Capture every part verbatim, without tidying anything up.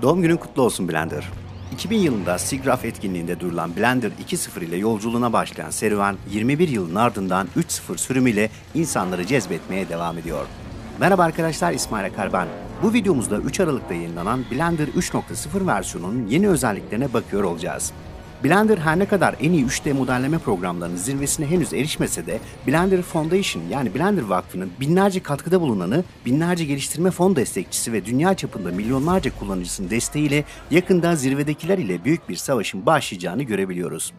Doğum günün kutlu olsun Blender. iki bin yılında SIGGRAPH etkinliğinde duyurulan Blender iki nokta sıfır ile yolculuğuna başlayan serüven yirmi bir yılın ardından üç nokta sıfır sürümüyle insanları cezbetmeye devam ediyor. Merhaba arkadaşlar, İsmail Akar ben. Bu videomuzda üç Aralık'ta yayınlanan Blender üç nokta sıfır versiyonunun yeni özelliklerine bakıyor olacağız. Blender her ne kadar en iyi üç D modelleme programlarının zirvesine henüz erişmese de Blender Foundation yani Blender Vakfı'nın binlerce katkıda bulunanı, binlerce geliştirme fon destekçisi ve dünya çapında milyonlarca kullanıcısının desteğiyle yakında zirvedekiler ile büyük bir savaşın başlayacağını görebiliyoruz.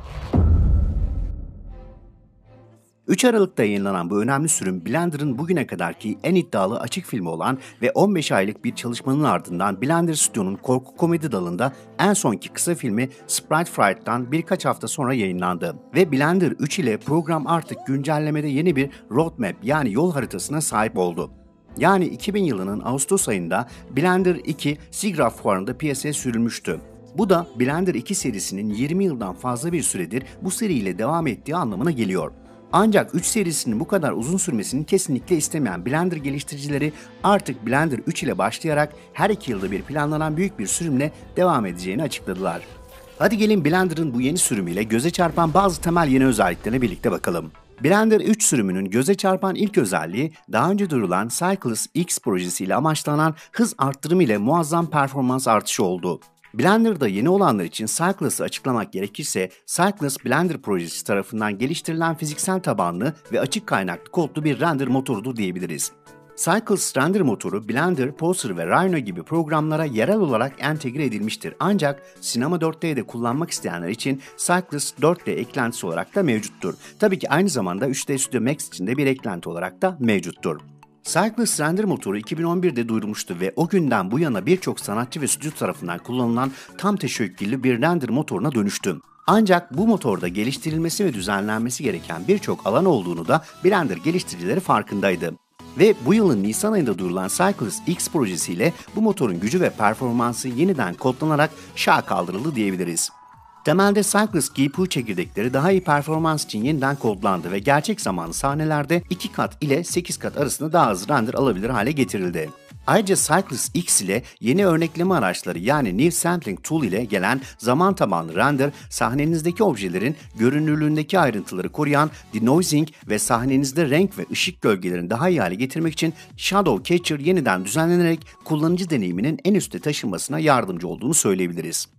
üç Aralık'ta yayınlanan bu önemli sürüm, Blender'ın bugüne kadarki en iddialı açık filmi olan ve on beş aylık bir çalışmanın ardından Blender Studio'nun korku komedi dalında en sonki kısa filmi Sprite Fright'tan birkaç hafta sonra yayınlandı. Ve Blender üç ile program artık güncellemede yeni bir roadmap yani yol haritasına sahip oldu. Yani iki bin yılının Ağustos ayında Blender iki SIGGRAPH fuarında piyasaya sürülmüştü. Bu da Blender iki serisinin yirmi yıldan fazla bir süredir bu seriyle devam ettiği anlamına geliyor. Ancak üç serisinin bu kadar uzun sürmesini kesinlikle istemeyen Blender geliştiricileri artık Blender üç ile başlayarak her iki yılda bir planlanan büyük bir sürümle devam edeceğini açıkladılar. Hadi gelin Blender'ın bu yeni sürümüyle göze çarpan bazı temel yeni özelliklerine birlikte bakalım. Blender üç sürümünün göze çarpan ilk özelliği, daha önce duyurulan Cycles X projesiyle amaçlanan hız arttırımı ile muazzam performans artışı oldu. Blender'da yeni olanlar için Cycles'ı açıklamak gerekirse, Cycles Blender projesi tarafından geliştirilen fiziksel tabanlı ve açık kaynaklı kodlu bir render motorudur diyebiliriz. Cycles render motoru Blender, Poser ve Rhino gibi programlara yerel olarak entegre edilmiştir. Ancak Cinema dört D'de kullanmak isteyenler için Cycles dört D eklentisi olarak da mevcuttur. Tabii ki aynı zamanda üç D Studio Max için de bir eklenti olarak da mevcuttur. Cycles render motoru iki bin on birde duyurulmuştu ve o günden bu yana birçok sanatçı ve stüdyo tarafından kullanılan tam teşekküllü bir render motoruna dönüştü. Ancak bu motorda geliştirilmesi ve düzenlenmesi gereken birçok alan olduğunu da Blender geliştiricileri farkındaydı. Ve bu yılın Nisan ayında duyurulan Cycles X projesiyle bu motorun gücü ve performansı yeniden kodlanarak şaha kaldırıldı diyebiliriz. Temelde Cycles G P U çekirdekleri daha iyi performans için yeniden kodlandı ve gerçek zamanlı sahnelerde iki kat ile sekiz kat arasında daha hızlı render alabilir hale getirildi. Ayrıca Cycles X ile yeni örnekleme araçları yani New Sampling Tool ile gelen zaman tabanlı render, sahnenizdeki objelerin görünürlüğündeki ayrıntıları koruyan denoising ve sahnenizde renk ve ışık gölgelerini daha iyi hale getirmek için Shadow Catcher yeniden düzenlenerek kullanıcı deneyiminin en üste taşınmasına yardımcı olduğunu söyleyebiliriz.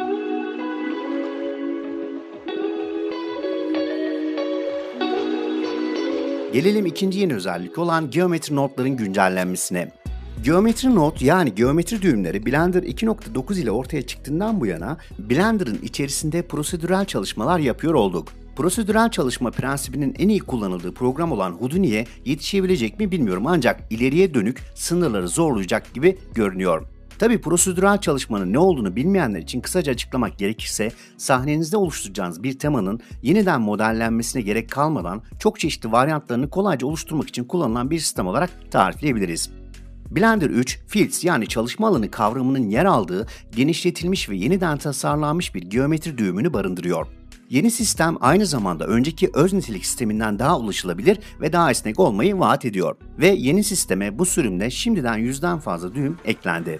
Gelelim ikinci yeni özellik olan geometri notların güncellenmesine. Geometri not yani geometri düğümleri Blender iki nokta dokuz ile ortaya çıktığından bu yana Blender'ın içerisinde prosedürel çalışmalar yapıyor olduk. Prosedürel çalışma prensibinin en iyi kullanıldığı program olan Houdini'ye yetişebilecek mi bilmiyorum ancak ileriye dönük sınırları zorlayacak gibi görünüyor. Tabii prosedürel çalışmanın ne olduğunu bilmeyenler için kısaca açıklamak gerekirse, sahnenizde oluşturacağınız bir temanın yeniden modellenmesine gerek kalmadan çok çeşitli varyantlarını kolayca oluşturmak için kullanılan bir sistem olarak tarifleyebiliriz. Blender üç, Fields yani çalışma alanı kavramının yer aldığı genişletilmiş ve yeniden tasarlanmış bir geometri düğümünü barındırıyor. Yeni sistem aynı zamanda önceki öz nitelik sisteminden daha ulaşılabilir ve daha esnek olmayı vaat ediyor. Ve yeni sisteme bu sürümde şimdiden yüzden fazla düğüm eklendi.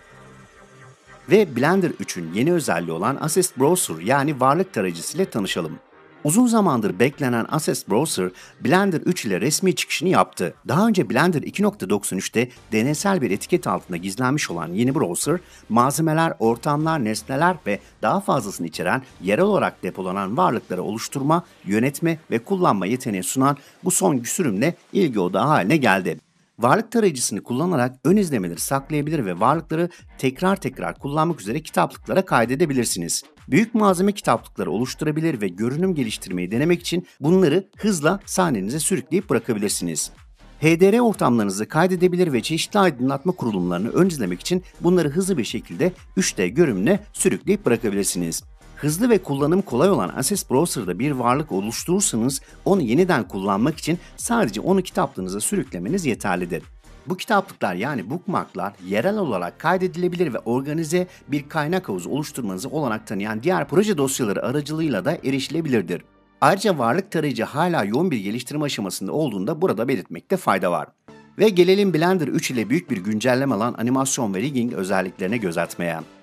Ve Blender üçün yeni özelliği olan Assets Browser yani varlık tarayıcısı ile tanışalım. Uzun zamandır beklenen Assets Browser, Blender üç ile resmi çıkışını yaptı. Daha önce Blender iki nokta doksan üçte deneysel bir etiket altında gizlenmiş olan yeni browser, malzemeler, ortamlar, nesneler ve daha fazlasını içeren yerel olarak depolanan varlıkları oluşturma, yönetme ve kullanma yeteneği sunan bu son sürümle ilgi odağı haline geldi. Varlık tarayıcısını kullanarak ön izlemeleri saklayabilir ve varlıkları tekrar tekrar kullanmak üzere kitaplıklara kaydedebilirsiniz. Büyük malzeme kitaplıkları oluşturabilir ve görünüm geliştirmeyi denemek için bunları hızla sahnenize sürükleyip bırakabilirsiniz. H D R ortamlarınızı kaydedebilir ve çeşitli aydınlatma kurulumlarını ön izlemek için bunları hızlı bir şekilde üç D görünümüne sürükleyip bırakabilirsiniz. Hızlı ve kullanım kolay olan Assets Browser'da bir varlık oluşturursanız onu yeniden kullanmak için sadece onu kitaplığınıza sürüklemeniz yeterlidir. Bu kitaplıklar yani bookmarklar yerel olarak kaydedilebilir ve organize bir kaynak havuzu oluşturmanızı olanak tanıyan diğer proje dosyaları aracılığıyla da erişilebilirdir. Ayrıca varlık tarayıcı hala yoğun bir geliştirme aşamasında olduğunda burada belirtmekte fayda var. Ve gelelim Blender üç ile büyük bir güncelleme alan animasyon ve rigging özelliklerine göz atmaya.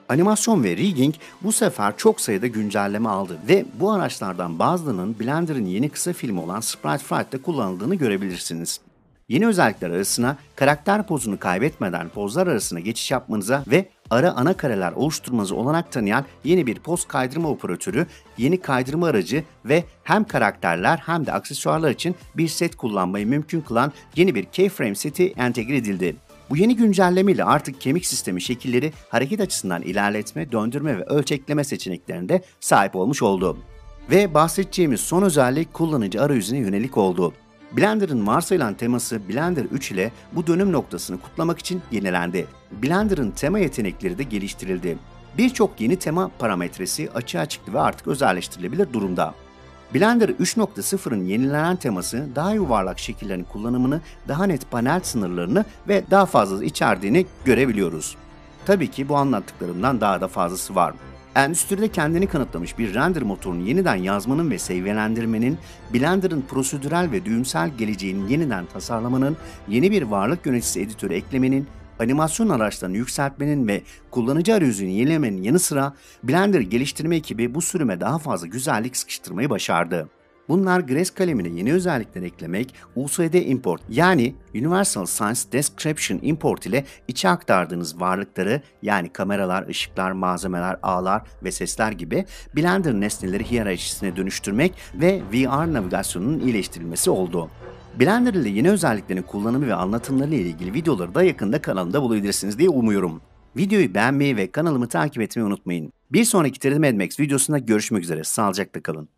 Animasyon ve rigging bu sefer çok sayıda güncelleme aldı ve bu araçlardan bazılarının Blender'ın yeni kısa filmi olan Sprite Fright'te kullanıldığını görebilirsiniz. Yeni özellikler arasına karakter pozunu kaybetmeden pozlar arasına geçiş yapmanıza ve ara ana kareler oluşturmanıza olanak tanıyan yeni bir poz kaydırma operatörü, yeni kaydırma aracı ve hem karakterler hem de aksesuarlar için bir set kullanmayı mümkün kılan yeni bir keyframe seti entegre edildi. Bu yeni güncelleme ile artık kemik sistemi şekilleri hareket açısından ilerletme, döndürme ve ölçekleme seçeneklerinde sahip olmuş oldu. Ve bahsedeceğimiz son özellik kullanıcı arayüzüne yönelik oldu. Blender'ın varsayılan teması Blender üç ile bu dönüm noktasını kutlamak için yenilendi. Blender'ın tema yetenekleri de geliştirildi. Birçok yeni tema parametresi açığa çıktı ve artık özelleştirilebilir durumda. Blender üç nokta sıfırın yenilenen teması daha yuvarlak şekillerin kullanımını, daha net panel sınırlarını ve daha fazla içerdiğini görebiliyoruz. Tabii ki bu anlattıklarımdan daha da fazlası var. Endüstride kendini kanıtlamış bir render motorunu yeniden yazmanın ve seviyelendirmenin, Blender'ın prosedürel ve düğümsel geleceğini yeniden tasarlamanın, yeni bir varlık yöneticisi editörü eklemenin, animasyon araçlarını yükseltmenin ve kullanıcı arayüzünü yenilemenin yanı sıra Blender geliştirme ekibi bu sürüme daha fazla güzellik sıkıştırmayı başardı. Bunlar Grace kalemine yeni özellikler eklemek, U S D import yani Universal Science Description import ile içe aktardığınız varlıkları yani kameralar, ışıklar, malzemeler, ağlar ve sesler gibi Blender nesneleri hiyerarşisine dönüştürmek ve V R navigasyonunun iyileştirilmesi oldu. Blender ile yeni özelliklerin kullanımı ve anlatımları ile ilgili videoları da yakında kanalımda bulabilirsiniz diye umuyorum. Videoyu beğenmeyi ve kanalımı takip etmeyi unutmayın. Bir sonraki üç D Mad Max videosunda görüşmek üzere. Sağlıcakla kalın.